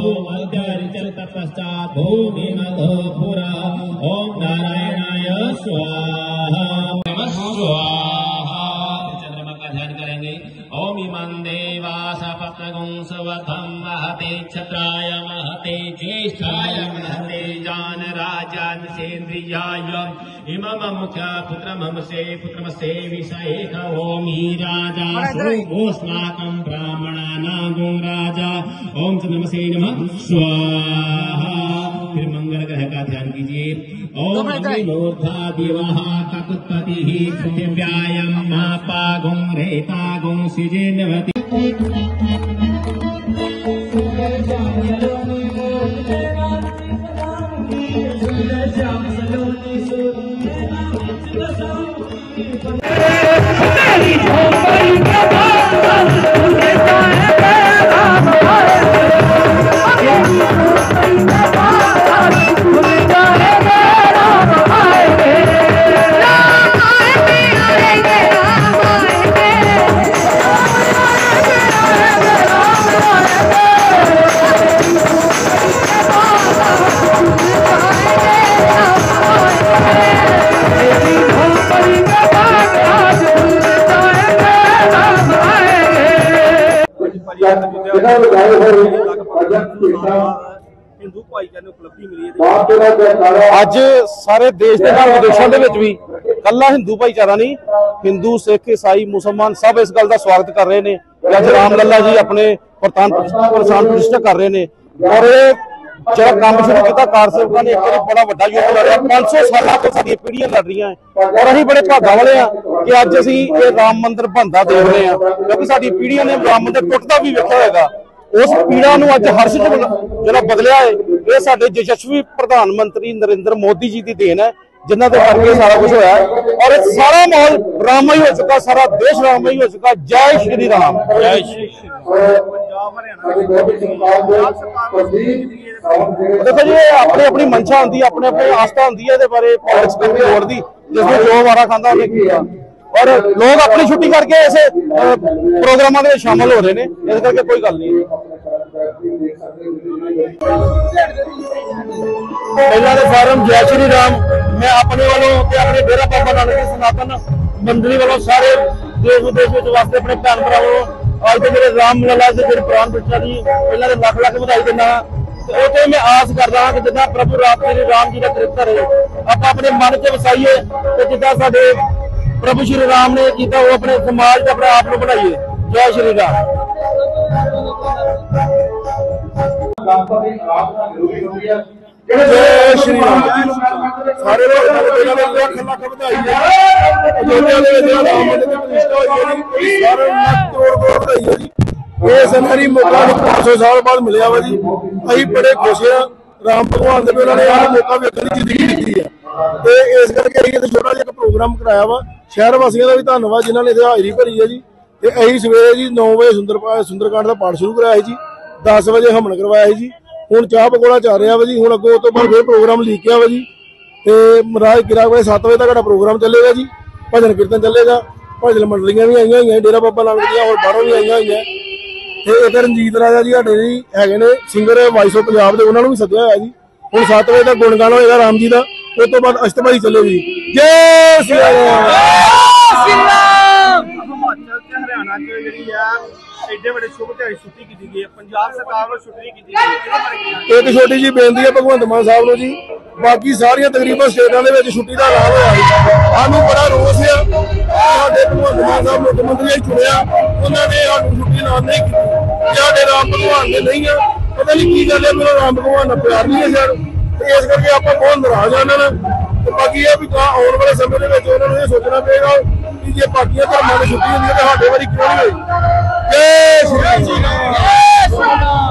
भूमध्यरिचल तपश्चात् भूमिमधो पुरा। ओम नारायणाय स्वाहा। नमः स्वाहा। चंद्रमा का ध्यान करेंगे। ओम इमं देवास पत्नगुं सुवधं महते क्षत्राय महते ज्येष्ठाय महते जान राजान सेन्द्रियाय इमं मुख्य पुत्रमसे विषयेक। ओम ही राजा सोस्माकं ब्राह्मणानां गुं राजा। ओम चंद्रमसे नमः स्वाहा। फिर मंगल ग्रह का ध्यान कीजिए। ओम अग्निमूर्धा दिवः ककुत्पतिः पृथिव्यायं महापागुं रेतागुं सिजेन्वति। ਅੱਜ ਸਾਰੇ ਦੇਸ਼ ਦੇ ਨਾਲ ਵਿਦੇਸ਼ਾਂ ਦੇ ਵਿੱਚ ਵੀ ਕੱਲਾ ਹਿੰਦੂ ਭਾਈਚਾਰਾ ਨਹੀਂ, ਹਿੰਦੂ ਸਿੱਖ ਈਸਾਈ ਮੁਸਲਮਾਨ ਸਭ ਇਸ ਗੱਲ ਦਾ ਸਵਾਗਤ ਕਰ ਰਹੇ ਨੇ ਕਿ ਅੱਜ ਰਾਮ ਲੱਲਾ ਜੀ ਆਪਣੇ ਪ੍ਰਧਾਨ ਪ੍ਰਤਿਸ਼ਠਾ ਕਰ ਰਹੇ ਨੇ। ਔਰ ਇਹ ਜਿਹੜਾ ਕੰਮ ਸ਼ੁਰੂ ਕੀਤਾ ਕਾਰ ਸੇਵਕਾਂ ਨੇ ਇੱਕ ਵਾਰੀ ਬੜਾ ਵੱਡਾ ਯੁੱਧ ਲੜਿਆ। 500 ਸਾਲਾਂ ਤੋਂ ਸਾਡੀਆਂ ਪੀੜ੍ਹੀਆਂ ਲੜ ਰਹੀਆਂ ਔਰ ਅਸੀਂ ਬੜੇ ਭਾਗਾਂ ਵਾਲੇ ਆ ਕਿ ਅੱਜ ਅਸੀਂ ਇਹ ਰਾਮ ਮੰਦਿਰ ਬਣਦਾ ਦੇਖ ਰਹੇ ਹਾਂ, ਕਿਉਂਕਿ ਸਾਡੀ ਪੀੜ੍ਹੀਆਂ ਨੇ ਰਾਮ ਮੰਦਿਰ ਟੁੱਟਦਾ ਵੀ ਵੇਖਿਆ ਹੋਏਗਾ। ਉਸ ਪੀੜਾ ਨੂੰ ਅੱਜ ਹਰਸ਼ ਜਿਹੜਾ ਬਦਲਿਆ ਹੈ ਇਹ ਸਾਡੇ ਯਸ਼ਸਵੀ ਪ੍ਰਧਾਨ ਮੰਤਰੀ ਨਰਿੰਦਰ ਮੋਦੀ ਜੀ ਦੀ ਦੇਣ ਹੈ, ਜਿਨ੍ਹਾਂ ਦੇ ਕਰਕੇ ਸਾਰਾ ਕੁਝ ਹੋਇਆ ਔਰ ਇਹ ਸਾਰਾ ਮਾਹੌਲ ਰਾਮਮਈ ਹੋ ਚੁੱਕਾ, ਸਾਰਾ ਦੇਸ਼ ਰਾਮਮਈ ਹੋ ਚੁੱਕਾ। ਜੈ ਸ਼੍ਰੀ ਰਾਮ। ਜੈ ਸ਼੍ਰੀ देखो जी अपनी अपनी मंशा होंगी, अपने अपनी आस्था होंगी है बारे पॉलिटिक्स करने लोड़ दी, जिसमें जो वारा खांदा उन्हें किया और लोग अपनी छुट्टी करके ऐसे प्रोग्रामों में शामिल हो रहे हैं, इस करके कोई गल नहीं। पहला तो फार्म जय श्री राम मैं अपने वालों अपने डेरा बाबा नानक सनातन मंडली वालों सारे देश विदेश वास्ते अपने भैन भरा आज तो मेरे राम लला से प्राण प्रतिष्ठा की पहले तो लख लख बधाई देना। तो मैं आस करदा कि जिदा प्रभु श्री राम जी का चरित्र है आप अपने मन च वसाइए तो जिदा साडे प्रभु श्री राम ने किया वो अपने समाज का अपने आप को बनाइए। जय श्री राम। जय श्री राम। सारे मौका 500 साल बाद मिले वा जी, अभी बड़े खुश हाँ राम भगवान के उन्होंने मौका वेखने की जिंदगी दी है। इस करके छोटा जिहा प्रोग्राम कराया वा, शहर वासियों का भी धन्यवाद जिन्होंने हाजिरी भरी है जी। अं सवेरे जी 9 बजे सुंदरकांड का पाठ शुरू कराया जी, 10 बजे हमन करवाया जी, हूँ चाह पकौड़ा चल रहा वा जी। हूँ अगों तो बाद फिर प्रोग्राम लीकिया वा जी, तो महाराज किरा बजे 7 बजे तक प्रोग्राम चलेगा जी, भजन कीर्तन चलेगा, भजन मंडलियां भी आई हुई हैं डेरा बाबा नानक दियां और बाहरों भी आई हुई हैं। एक रंजीत राजा जी साडे जी है ने सिंगर वॉइस ऑफ पंजाब के, उन्होंने भी सद्या होया जी। हूँ 7 बजे तक गुणगान होएगा राम जी का, उस तो बाद अष्टपदी चलेगी। जय श्री राम। हरियाणा एडे बड़े शुभ दिहाड़ी छुट्टी की गई है, पंजाब सरकार ने छुट्टी की गई। एक छोटी जी बेनती है भगवंत मान साहब जी, बाकी सारिया तकरीबन स्टेटा के छुट्टी का ऐलान होया, सानू बड़ा रोस है भगवंत मान साहब मुख्यमंत्री चुनिया उन्होंने छुट्टी ऐलान नहीं की। साडे राम भगवान ने नहीं है, पता नहीं की गल है, मेरा राम भगवान का प्यार नहीं है सर, इस करके आप बहुत नाराज हैं उन्होंने। बाकी यह भी आने वाले समय में सोचना पड़ेगा कि जे बाकी धर्मों की छुट्टी होंगी तो साडे वारी क्यों नहीं हुई। जय श्री राम।